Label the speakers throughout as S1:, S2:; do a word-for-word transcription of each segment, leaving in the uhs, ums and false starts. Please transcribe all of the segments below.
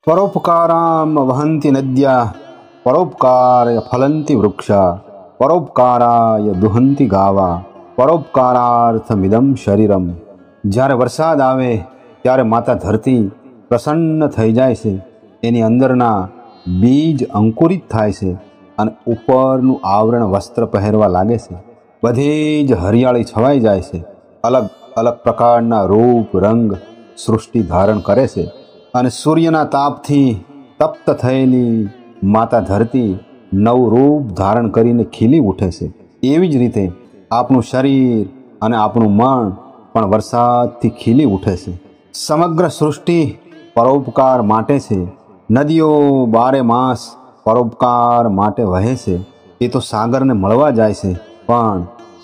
S1: પરોપકારામ વહંતિ નદ્યા પરોપકારાય ફલંતિ વૃક્ષા પરોપકારાય દુહંતિ ગાવા પરોપકારાર્થમિદમ શરીરમ. જ્યારે વરસાદ આવે ત્યારે માતા ધરતી પ્રસન્ન થઈ જાય છે, એની અંદરના બીજ અંકુરિત થાય છે અને ઉપરનું આવરણ વસ્ત્ર પહેરવા લાગે છે. બધી જ હરિયાળી છવાઈ જાય છે. અલગ અલગ પ્રકારના રૂપ રંગ સૃષ્ટિ ધારણ કરે છે અને સૂર્યના તાપથી તપ્ત થયેલી માતા ધરતી નવું રૂપ ધારણ કરીને ખીલી ઉઠે છે. એવી જ રીતે આપણું શરીર અને આપણું મન પણ વરસાદથી ખીલી ઉઠે છે. સમગ્ર સૃષ્ટિ પરોપકાર માટે છે. નદીઓ બારે માસ પરોપકાર માટે વહે છે. એ તો સાગરને મળવા જાય છે, પણ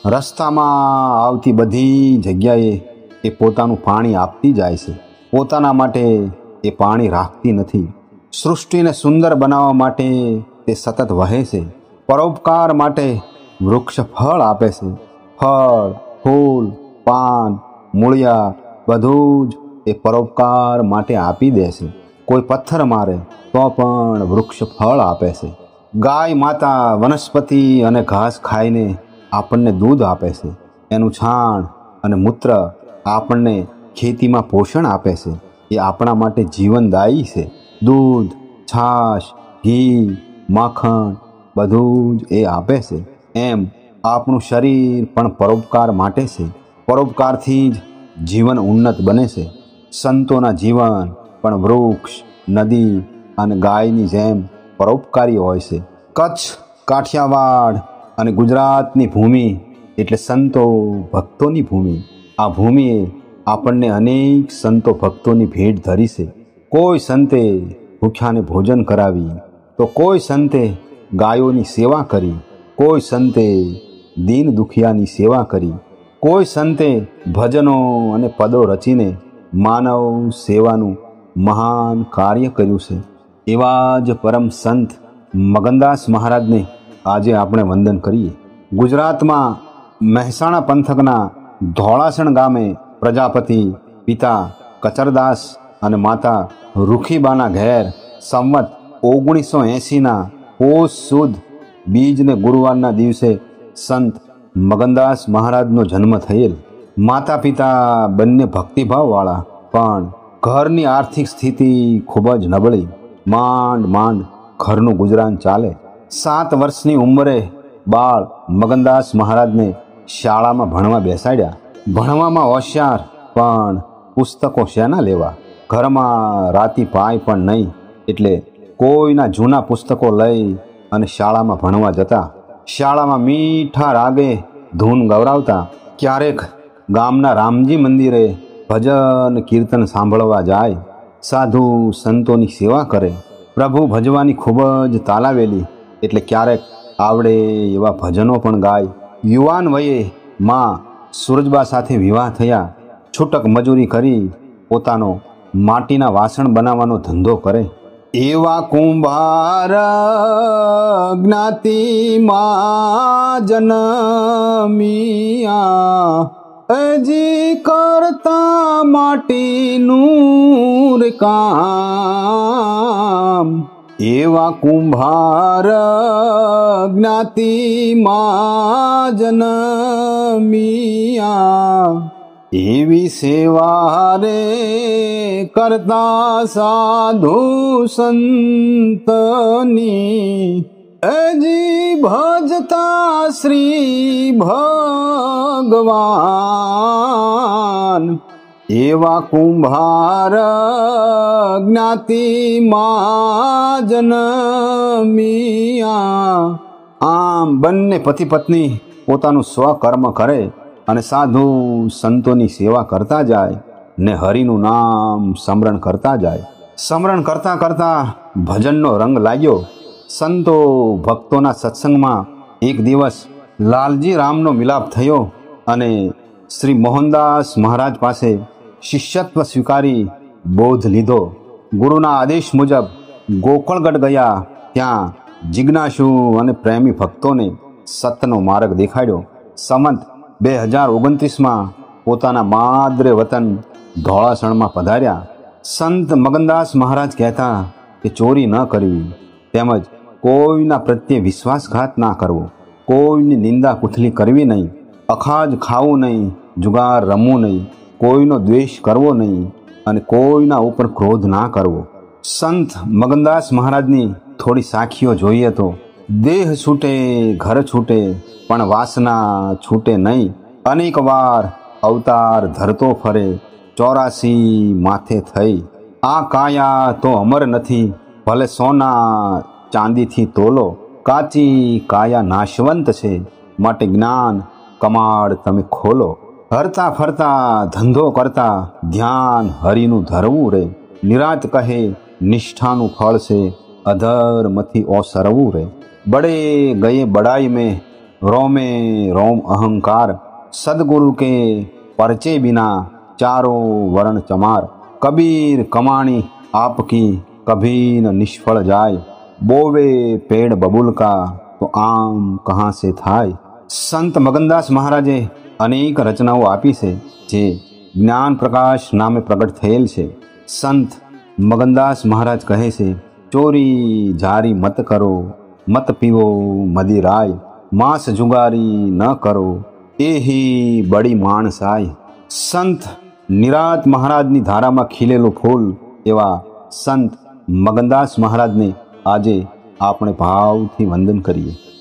S1: રસ્તામાં આવતી બધી જગ્યાએ એ પોતાનું પાણી આપતી જાય છે. પોતાના માટે એ પાણી રાખતી નથી. સૃષ્ટિને સુંદર બનાવવા માટે તે સતત વહે છે. પરોપકાર માટે વૃક્ષ ફળ આપે છે. ફળ, ફૂલ, પાન, મૂળિયા બધું જ એ પરોપકાર માટે આપી દે છે. કોઈ પથ્થર મારે તો પણ વૃક્ષ ફળ આપે છે. ગાય માતા વનસ્પતિ અને ઘાસ ખાઈને આપણને દૂધ આપે છે. એનું છાણ અને મૂત્ર આપણને ખેતીમાં પોષણ આપે છે. એ આપણા માટે જીવનદાયી છે. દૂધ, છાશ, ઘી, માખણ બધું જ એ આપે છે. એમ આપણું શરીર પણ પરોપકાર માટે છે. પરોપકારથી જ જીવન ઉન્નત બને છે. સંતોના જીવન પણ વૃક્ષ, નદી અને ગાયની જેમ પરોપકારી હોય છે. કચ્છ, કાઠિયાવાડ અને ગુજરાતની ભૂમિ એટલે સંતો ભક્તોની ભૂમિ. આ ભૂમિએ આપણને અનેક સંતો ભક્તોની ભેટ ધરી છે. કોઈ સંતે ભૂખ્યાને ભોજન કરાવી, તો કોઈ સંતે ગાયોની સેવા કરી, કોઈ સંતે દીન દુખિયાની સેવા કરી, કોઈ સંતે ભજનો અને પદો રચીને માનવ સેવાનું મહાન કાર્ય કર્યું છે. એવા જ પરમ સંત મગનદાસ મહારાજને આજે આપણે વંદન કરીએ. ગુજરાતમાં મહેસાણા પંથકના ધોળાસણ ગામે પ્રજાપતિ પિતા કચરદાસ અને માતા રૂખીબાના ઘેર સંવત ઓગણીસો એંસીના પોષ સુદ બીજને ગુરુવારના દિવસે સંત મગનદાસ મહારાજનો જન્મ થયેલ. માતા પિતા બંને ભક્તિભાવવાળા, પણ ઘરની આર્થિક સ્થિતિ ખૂબ જ નબળી. માંડ માંડ ઘરનું ગુજરાન ચાલે. સાત વર્ષની ઉંમરે બાળ મગનદાસ મહારાજને શાળામાં ભણવા બેસાડ્યા. ભણવામાં હોશિયાર, પણ પુસ્તકો શેના લેવા? ઘરમાં રાતી પાય પણ નહીં, એટલે કોઈના જૂના પુસ્તકો લઈ અને શાળામાં ભણવા જતા. શાળામાં મીઠા રાગે ધૂન ગવરાવતા. ક્યારેક ગામના રામજી મંદિરે ભજન કીર્તન સાંભળવા જાય. સાધુ સંતોની સેવા કરે. પ્રભુ ભજવાની ખૂબ જ તાલાવેલી, એટલે ક્યારેક આવડે એવા ભજનો પણ ગાય. યુવાન વયે માં સુરજબા સાથે વિવાહ થયા. છૂટક મજૂરી કરી પોતાનો માટીના વાસણ બનાવવાનો ધંધો કરે. એવા કુંભાર જ્ઞાતિમાં જનમિયા, હજી કરતા માટીનું રે કામ. એવા કુંભાર જ્ઞાતિમાં જનમિયા, એવી સેવા રે કરતા સાધુ સંતની, હજી ભજતા શ્રી ભગવાન. એવા કુંભાર જ્ઞાતિમાં જનમિયા. આમ બંને પતિ પત્ની પોતાનું સ્વકર્મ કરે અને સાધુ સંતોની સેવા કરતા જાય ને હરિનું નામ સ્મરણ કરતા જાય. સ્મરણ કરતા કરતા ભજનનો રંગ લાગ્યો. સંતો ભક્તોના સત્સંગમાં એક દિવસ લાલજી રામનો મિલાપ થયો અને શ્રી મોહનદાસ મહારાજ પાસે શિષ્યત્વ સ્વીકારી બોધ લીધો. ગુરુના આદેશ મુજબ ગોકળગઢ ગયા. ત્યાં જિજ્ઞાસુ અને પ્રેમી ભક્તોને સતનો માર્ગ દેખાડ્યો. સંમત બે હજાર ઓગણત્રીસમાં પોતાના માદરે વતન ધોળાસણમાં પધાર્યા. સંત મગનદાસ મહારાજ કહેતા, કે ચોરી ન કરવી, તેમજ કોઈના પ્રત્યે વિશ્વાસઘાત ના કરવો, કોઈની નિંદા કુથલી કરવી નહીં, અખાજ ખાવું નહીં, જુગાર રમવું નહીં, કોઈનો દ્વેષ કરવો નહીં અને કોઈના ઉપર ક્રોધ ના કરવો. સંત મગનદાસ મહારાજની થોડી સાખીઓ જોઈએ તો દેહ છૂટે ઘર છૂટે પણ વાસના છૂટે નહીં. અનેક વાર અવતાર ધરતો ફરે ચોરાસી માથે થઈ. આ કાયા તો અમર નથી, ભલે સોના ચાંદીથી તોલો. કાચી કાયા નાશવંત છે, માટે જ્ઞાન કમાડ તમે ખોલો. હરતા ફરતા ધંધો કરતા ધ્યાન હરિનું ધરવું રે. નિરાત કહે નિષ્ઠાનું ફળ છે, અધર્મથી ઓસરવું રે. બડે ગયે બડાઈ મેં રોમે રોમ અહંકાર. સદગુરુ કે પરચે બિના ચારો વરણ ચમાર. કબીર કમાણી આપકી કભી ન નિષ્ફળ જાય. બોવે પેડ બબુલ કા તો આમ કહા સે થાય. સંત મગનદાસ મહારાજે અનેક રચનાઓ આપી છે, જે જ્ઞાન પ્રકાશ નામે પ્રગટ થયેલ છે. સંત મગનદાસ મહારાજ કહે છે, ચોરી જારી મત કરો, મત પીવો મદિરાય. માંસ જુગારી ન કરો, એ હી બડી માણસાય. સંત નિરાત મહારાજની ધારામાં ખીલેલું ફૂલ એવા સંત મગનદાસ મહારાજને આજે આપણે ભાવથી વંદન કરીએ.